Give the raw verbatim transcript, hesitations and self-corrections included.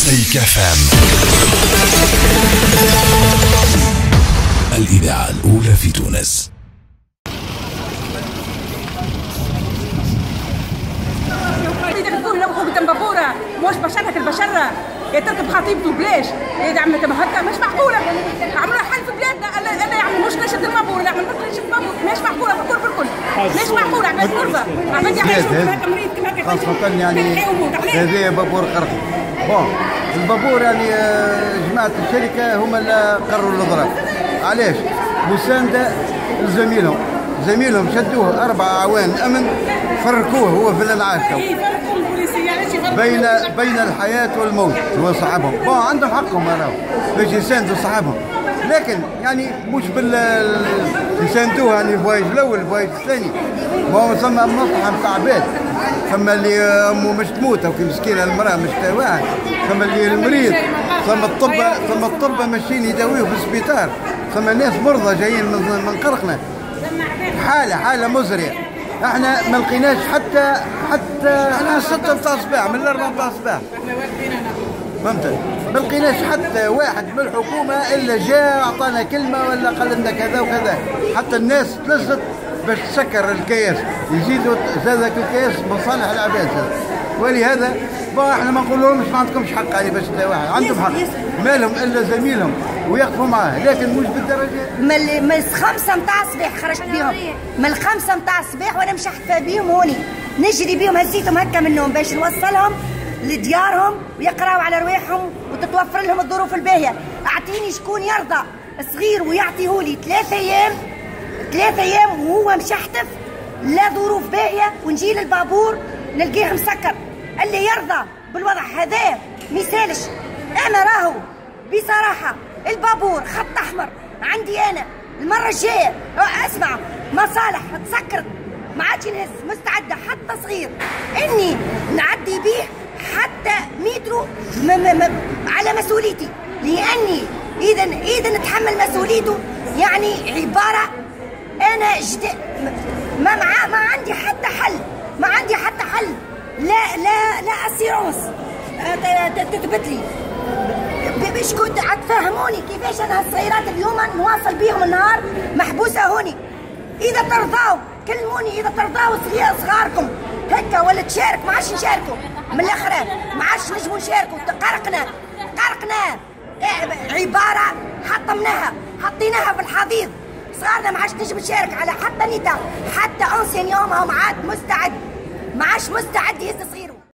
مزيك اف ام، الإذاعة الأولى في تونس. بابورة مش بشرك البشرة يا تركب خطيبته بلاش يا عم هكا مش معقولة. عملوا حل في بلادنا الا الا يعمل مشكلة شد المابور، يعمل مشكلة شد المابور، مش معقولة بالكل بالكل مش معقولة. عباد مرضى عباد يعيشوا كيما هكا مريض كيما هكا خاصة يعني هذا بابور قرض. بون البابور يعني جماعة الشركة هما اللي قرروا الإضراب. علاش؟ مساندة لزميلهم، زميلهم شدوه أربع أعوان أمن فركوه هو في الانعاش بين بين الحياة والموت هو صاحبهم. بون عندهم حقهم راهو باش يساندوا صاحبهم، لكن يعني مش بال يساندوه يعني الفوايج الأول الفوايج الثاني. ما هو ثم مصلحة نتاع عباد، ثم اللي أمه مش تموت أو مسكينة المرأة مش واحد، ثم اللي المريض، ثم الطب ثم الطب ماشيين يداويه في السبيطار، ثم ناس مرضى جايين من قرقنا. حالة حالة مزرية. احنا ما لقيناش حتى حتى احنا ستة نتاع الصباح من الأربعة نتاع الصباح. فهمت؟ ما لقيناش حتى واحد من الحكومة إلا جاء أعطانا كلمة ولا قال لنا كذا وكذا. حتى الناس تلزت باش تسكر الكياس، يزيدوا زادك الكياس مصالح العباد. ولهذا احنا ما نقول لهمش ما عندكمش حق عليه باش واحد عندهم حق، مالهم الا زميلهم ويقفوا معاه، لكن مش بالدرجه. من الخمسه نتاع الصباح خرجت بيهم، من الخمسه نتاع الصباح وانا مش حفا بيهم هوني نجري بيهم هزيتهم هكا منهم باش نوصلهم لديارهم ويقراوا على رواحهم وتتوفر لهم الظروف الباهيه. اعطيني شكون يرضى صغير ويعطيهولي ثلاثة ايام ثلاثة ايام وهو مشحتف لا ظروف باهيه ونجي للبابور نلقيه مسكر. اللي يرضى بالوضع هذا ميسالش. انا راهو بصراحه البابور خط احمر عندي انا. المره الجايه اسمع مصالح تسكرت ما عادش نهز مستعده حتى صغير اني نعدي بيه حتى مترو م م م على مسؤوليتي، لاني اذا اذا نتحمل مسؤوليته يعني عباره انا جد ما مع ما عندي حتى حل ما عندي حتى حل لا لا لا اسيرونس تثبت لي باش كنت تفهموني كيفاش انا هالصغيرات اليوم نواصل بيهم النهار محبوسه هوني. اذا ترضاو كلموني، اذا ترضاو صغير صغاركم هكا ولا تشارك ما عادش نشاركوا من الاخر، ما عادش نجموا نشاركوا. قرقنا قرقنا عباره حطمناها حطيناها في الحضيض. صغارنا ما عادش نجم نشارك على حتى نيتا، حتى انسينيون ما عاد مستعد ما عادش مستعد يهز صغير.